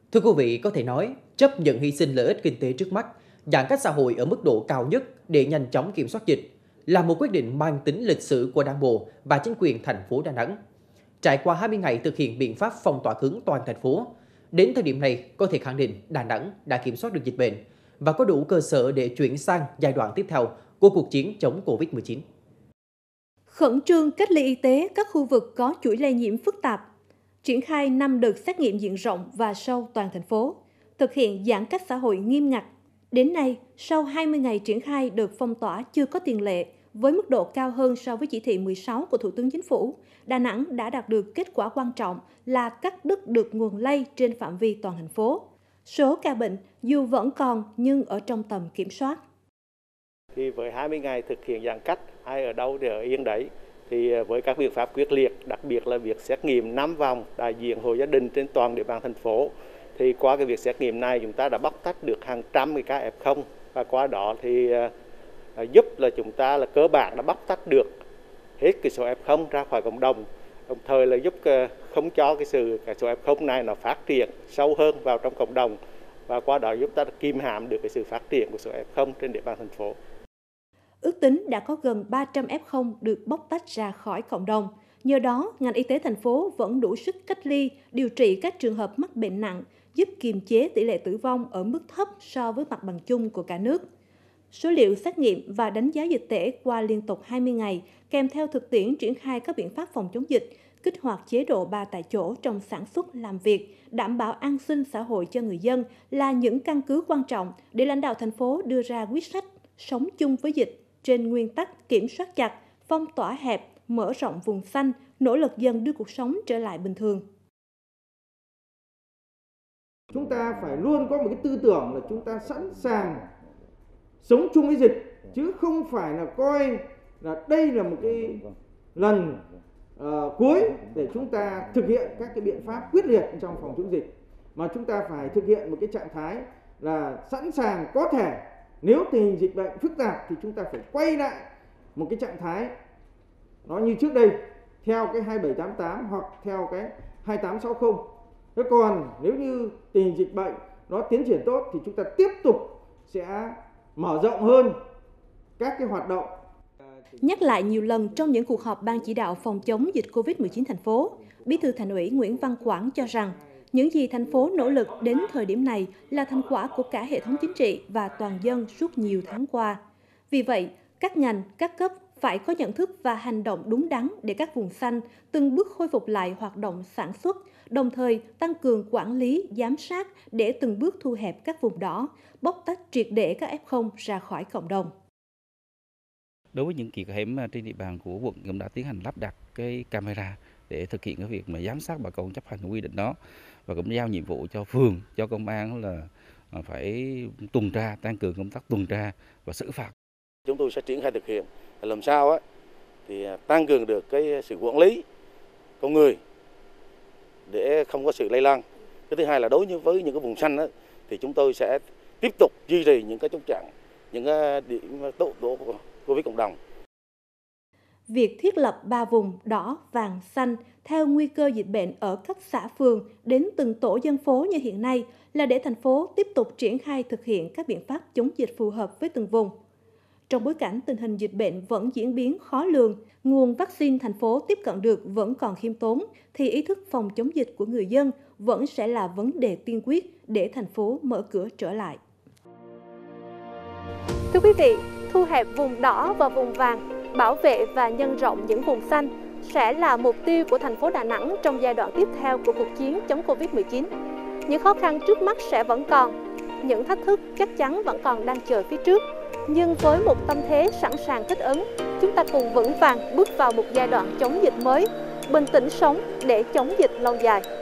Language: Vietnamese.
Thưa quý vị, có thể nói, chấp nhận hy sinh lợi ích kinh tế trước mắt, giãn cách xã hội ở mức độ cao nhất để nhanh chóng kiểm soát dịch là một quyết định mang tính lịch sử của Đảng bộ và chính quyền thành phố Đà Nẵng. Trải qua 20 ngày thực hiện biện pháp phong tỏa cứng toàn thành phố, đến thời điểm này có thể khẳng định Đà Nẵng đã kiểm soát được dịch bệnh và có đủ cơ sở để chuyển sang giai đoạn tiếp theo của cuộc chiến chống Covid-19. Khẩn trương cách ly y tế các khu vực có chuỗi lây nhiễm phức tạp, triển khai 5 đợt xét nghiệm diện rộng và sâu toàn thành phố, thực hiện giãn cách xã hội nghiêm ngặt. Đến nay, sau 20 ngày triển khai đợt phong tỏa chưa có tiền lệ, với mức độ cao hơn so với chỉ thị 16 của Thủ tướng Chính phủ, Đà Nẵng đã đạt được kết quả quan trọng là cắt đứt được nguồn lây trên phạm vi toàn thành phố. Số ca bệnh dù vẫn còn nhưng ở trong tầm kiểm soát. Thì với 20 ngày thực hiện giãn cách, ai ở đâu thì ở yên đấy. Thì với các biện pháp quyết liệt, đặc biệt là việc xét nghiệm 5 vòng đại diện hộ gia đình trên toàn địa bàn thành phố, thì qua cái việc xét nghiệm này chúng ta đã bóc tách được hàng trăm cái ca F0 và qua đó thì giúp là chúng ta là cơ bản đã bóc tách được hết cái số F0 ra khỏi cộng đồng, đồng thời là giúp không cho cái số F0 này nó phát triển sâu hơn vào trong cộng đồng và qua đó giúp ta kìm hãm được cái sự phát triển của số F0 trên địa bàn thành phố. Ước tính đã có gần 300 F0 được bóc tách ra khỏi cộng đồng. Nhờ đó, ngành y tế thành phố vẫn đủ sức cách ly, điều trị các trường hợp mắc bệnh nặng, giúp kiềm chế tỷ lệ tử vong ở mức thấp so với mặt bằng chung của cả nước. Số liệu xét nghiệm và đánh giá dịch tễ qua liên tục 20 ngày, kèm theo thực tiễn triển khai các biện pháp phòng chống dịch, kích hoạt chế độ 3 tại chỗ trong sản xuất làm việc, đảm bảo an sinh xã hội cho người dân là những căn cứ quan trọng để lãnh đạo thành phố đưa ra quyết sách sống chung với dịch trên nguyên tắc kiểm soát chặt, phong tỏa hẹp, mở rộng vùng xanh, nỗ lực dần đưa cuộc sống trở lại bình thường. Chúng ta phải luôn có một cái tư tưởng là chúng ta sẵn sàng sống chung với dịch, chứ không phải là coi là đây là một cái lần cuối để chúng ta thực hiện các cái biện pháp quyết liệt trong phòng chống dịch, mà chúng ta phải thực hiện một cái trạng thái là sẵn sàng có thể nếu tình hình dịch bệnh phức tạp thì chúng ta phải quay lại một cái trạng thái nó như trước đây theo cái 2788 hoặc theo cái 2860. Thế còn nếu như tình hình dịch bệnh nó tiến triển tốt thì chúng ta tiếp tục sẽ mở rộng hơn các cái hoạt động. Nhắc lại nhiều lần trong những cuộc họp Ban chỉ đạo phòng chống dịch Covid-19 thành phố, Bí thư Thành ủy Nguyễn Văn Quảng cho rằng những gì thành phố nỗ lực đến thời điểm này là thành quả của cả hệ thống chính trị và toàn dân suốt nhiều tháng qua. Vì vậy, các ngành, các cấp phải có nhận thức và hành động đúng đắn để các vùng xanh từng bước khôi phục lại hoạt động sản xuất, đồng thời tăng cường quản lý, giám sát để từng bước thu hẹp các vùng đỏ, bóc tách triệt để các F0 ra khỏi cộng đồng. Đối với những kiệt hẻm trên địa bàn của quận cũng đã tiến hành lắp đặt cái camera để thực hiện cái việc mà giám sát bà con chấp hành quy định đó, và cũng giao nhiệm vụ cho phường, cho công an là phải tuần tra, tăng cường công tác tuần tra và xử phạt. Chúng tôi sẽ triển khai thực hiện làm sao thì tăng cường được cái sự quản lý con người để không có sự lây lan. Cái thứ hai là đối với những cái vùng xanh thì chúng tôi sẽ tiếp tục duy trì những cái chốt chặn, những điểm tụ với cộng đồng. Việc thiết lập 3 vùng đỏ, vàng, xanh theo nguy cơ dịch bệnh ở các xã phường đến từng tổ dân phố như hiện nay là để thành phố tiếp tục triển khai thực hiện các biện pháp chống dịch phù hợp với từng vùng. Trong bối cảnh tình hình dịch bệnh vẫn diễn biến khó lường, nguồn vaccine thành phố tiếp cận được vẫn còn khiêm tốn, thì ý thức phòng chống dịch của người dân vẫn sẽ là vấn đề tiên quyết để thành phố mở cửa trở lại. Thưa quý vị, thu hẹp vùng đỏ và vùng vàng, bảo vệ và nhân rộng những vùng xanh sẽ là mục tiêu của thành phố Đà Nẵng trong giai đoạn tiếp theo của cuộc chiến chống Covid-19. Những khó khăn trước mắt sẽ vẫn còn, những thách thức chắc chắn vẫn còn đang chờ phía trước. Nhưng với một tâm thế sẵn sàng thích ứng, chúng ta cùng vững vàng bước vào một giai đoạn chống dịch mới, bình tĩnh sống để chống dịch lâu dài.